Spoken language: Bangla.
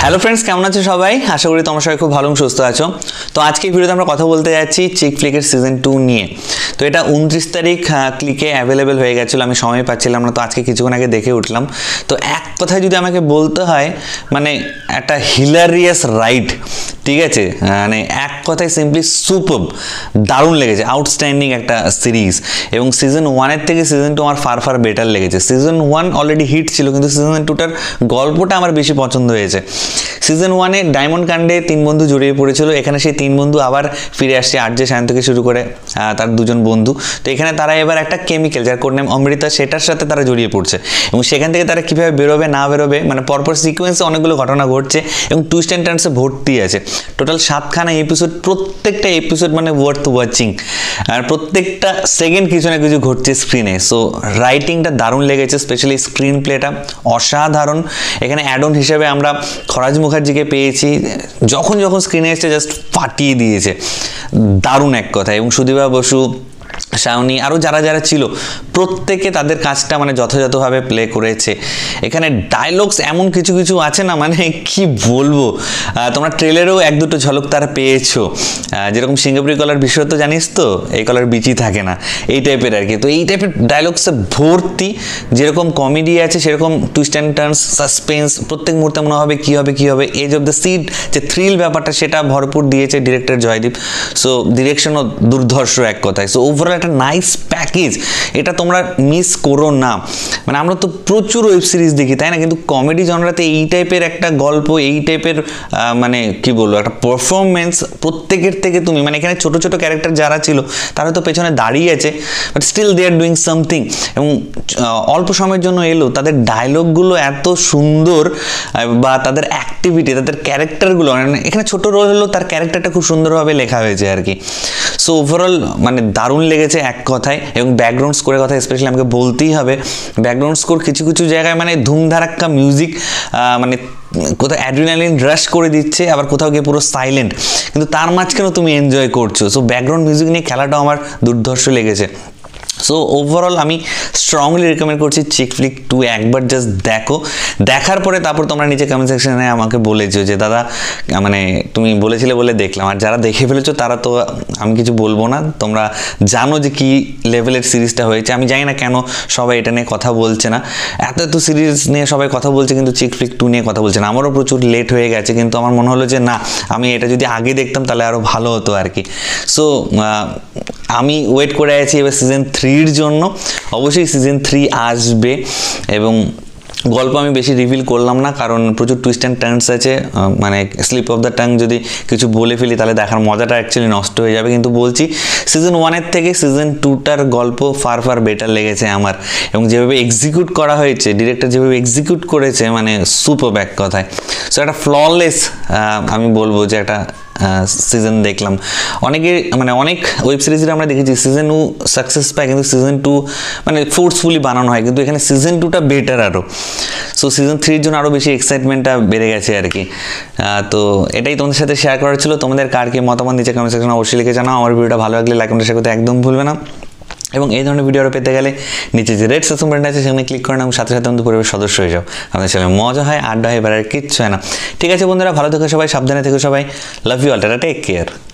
হ্যালো ফ্রেন্ডস, কেমন আছো সবাই? আশা করি তোমরা সবাই খুব ভালো এবং সুস্থ আছো। তো আজকে ভিডিওতে আমরা কথা বলতে যাচ্ছি চিক ফ্লিকের সিজন 2 নিয়ে। তো এটা 29 তারিখ ক্লিকে অ্যাভেলেবেল হয়ে গেছিলো, আমি সময় পাচ্ছিলাম না, তো আজকে কিছুক্ষণ আগে দেখে উঠলাম। তো এক কথায় যদি আমাকে বলতে হয়, মানে একটা হিলারিয়াস রাইড, ঠিক আছে, মানে এক কথায় সিম্পলি সুপারব, দারুণ লেগেছে, আউটস্ট্যান্ডিং একটা সিরিজ। এবং সিজন 1-এর থেকে সিজন 2 আমার ফার বেটার লেগেছে। সিজন 1 অলরেডি হিট ছিল, কিন্তু সিজন 2টার গল্পটা আমার বেশি পছন্দ হয়েছে। সিজন 1-এ ডায়মন্ড কাণ্ডে 3 বন্ধু জড়িয়ে পড়েছিল, এখানে সেই 3 বন্ধু আবার ফিরে আসছে, আরজে শায়ন থেকে শুরু করে তার 2জন বন্ধু। তো এখানে তারা এবার একটা কেমিক্যাল, যার কোড নেম অমৃতা, সেটার সাথে তারা জড়িয়ে পড়ছে, এবং সেখান থেকে তারা কীভাবে বেরোবে না বেরোবে, মানে পরপর সিকোয়েন্সে অনেকগুলো ঘটনা ঘটছে এবং টুইস্ট অ্যান্ড টার্নসে ভর্তি আছে। টোটাল 7খানা এপিসোড, প্রত্যেকটা এপিসোড মানে ওয়ার্থ ওয়াচিং, আর প্রত্যেকটা সেকেন্ড কিছু না কিছু ঘটছে স্ক্রিনে। সো রাইটিংটা দারুণ লেগেছে, স্পেশালি স্ক্রিন প্লেটা অসাধারণ। এখানে অ্যাড অন হিসেবে আমরা খরাজ মুখার্জিকে পেয়েছি, যখন স্ক্রিনে এসে জাস্ট ফাটিয়ে দিয়েছে, দারুণ এক কথা। এবং সুদীপা বসু, শাওনি, আরও যারা ছিল প্রত্যেকে তাদের কাজটা মানে যথাযথভাবে প্লে করেছে। এখানে ডায়লগস এমন কিছু আছে না, মানে কি বলবো, তোমরা ট্রেলারেও 1-2 ঝলক তারা পেয়েছো। যেরকম সিঙ্গাপুরি কলার বিষয় তো জানিস তো, এই কলার বিচি থাকে না, এই টাইপের আর কি। তো এই টাইপের ডায়লগসে ভর্তি, যেরকম কমেডি আছে সেরকম টুইস্ট অ্যান্ড টার্নস, সাসপেন্স, প্রত্যেক মুহূর্তে মনে হবে কী হবে, এজ অফ দ্য সিড, যে থ্রিল ব্যাপারটা সেটা ভরপুর দিয়েছে ডিরেক্টর জয়দীপ। সো ডিরেকশনও দুর্ধর্ষ এক কথায়। সো ওভারঅল একটা নাইস প্যাকেজ, এটা তোমরা মিস করো না। মানে আমরা তো প্রচুর ওয়েব সিরিজ দেখি, তাই না, কিন্তু কমেডি জনরাতে এই টাইপের একটা গল্প, এই টাইপের মানে কি বলবো, একটা পারফরমেন্স প্রত্যেকের থেকে তুমি, মানে এখানে ছোট ক্যারেক্টার যারা ছিল তারা তো পেছনে দাঁড়িয়ে আছে, but still they are doing something. এবং অল্প সময়ের জন্য এলো, তাদের ডায়লগগুলো এত সুন্দর, বা তাদের অ্যাক্টিভিটি, তাদের ক্যারেক্টারগুলো, মানে এখানে ছোট রোল হলো, তার ক্যারেক্টারটা খুব সুন্দরভাবে লেখা হয়েছে আর কি। সো ওভারঅল মানে দারুণ লেগেছে এক কথায়। এবং ব্যাকগ্রাউন্ড স্কোরের কথা স্পেশালি আমাকে বলতেই হবে, ব্যাকগ্রাউন্ড স্কোর কিছু জায়গায় মানে ধুমধারাক্কা মিউজিক, মানে কোথাও অ্যাড্রিনালিন রাশ করে দিচ্ছে, আবার কোথাও গিয়ে পুরো সাইলেন্ট, কিন্তু তার মাঝখানেও তুমি এনজয় করছো। সো ব্যাকগ্রাউন্ড মিউজিক নিয়ে খেলাটাও আমার দুর্ধর্ষ লেগেছে। সো ওভারঅল আমি স্ট্রংলি রেকমেন্ড করছি চিক ফ্লিক 2 একবার জাস্ট দেখো। দেখার পরে তারপর তোমরা নিচে কমেন্ট সেকশনে আমাকে বলেছো যে দাদা, মানে তুমি বলেছিলে বলে দেখলাম। আর যারা দেখে ফেলেছো তারা তো আমি কিছু বলবো না, তোমরা জানো যে কি লেভেলের সিরিজটা হয়েছে। আমি জানি না কেন সবাই এটা নিয়ে কথা বলছে না, এত সিরিজ নিয়ে সবাই কথা বলছে, কিন্তু চিক ফ্লিক 2 নিয়ে কথা বলছে না। আমারও প্রচুর লেট হয়ে গেছে, কিন্তু আমার মনে হলো যে না, আমি এটা যদি আগে দেখতাম তাহলে আরও ভালো হতো আর কি। সো আমি ওয়েট করে আছি এবার সিজন 3-র জন্য। অবশ্যই সিজন 3 আসবে, এবং গল্প আমি বেশি রিভিল করলাম না, কারণ প্রচুর টুইস্ট অ্যান্ড টার্নস আছে, মানে স্লিপ অফ দ্য টাং যদি কিছু বলে ফেলি তাহলে দেখার মজাটা অ্যাকচুয়ালি নষ্ট হয়ে যাবে। কিন্তু বলছি সিজন 1-এর থেকে সিজন 2টার গল্প ফার বেটার লেগেছে আমার, এবং যেভাবে এক্সিকিউট করা হয়েছে, ডিরেক্টর যেভাবে এক্সিকিউট করেছে, মানে সুপারব এক কথায়। সো একটা ফ্ললেস, আমি বলবো যে একটা সিজন দেখলাম। অনেক ওয়েব সিরিজে আমরা দেখেছি সিজন 2 সাকসেস পায়, কিন্তু সিজন 2 মানে ফোর্সফুলি বানানো হয়, কিন্তু এখানে সিজন 2টা বেটার আরও। সো সিজন 3-র জন্য আরও বেশি এক্সাইটমেন্টটা বেড়ে গেছে আর কি। তো এটাই তোমাদের সাথে শেয়ার করার ছিল। তোমাদের কার কি মতামত নিচে কমেন্ট সেকশনে অবশ্যই লিখে জানাও। আমার ভিডিওটা ভালো লাগলে লাইক কমেন্ট শেয়ার করতে একদম ভুলবে না। এবং এই ধরনের ভিডিও পেতে গেলে নিচে যে রেড সাবস্ক্রাইব বাটন আছে সেখানে ক্লিক করে নাও, এবং সাথে আমাদের পরিবারের সদস্য হয়ে যাও। আমাদের চ্যানেলে মজা হয়, আড্ডা হয়, এবার আর কিচ্ছু হয় না। ঠিক আছে বন্ধুরা, ভালো থেকো সবাই, সাবধানে থেকো সবাই, love you all, tata, take care.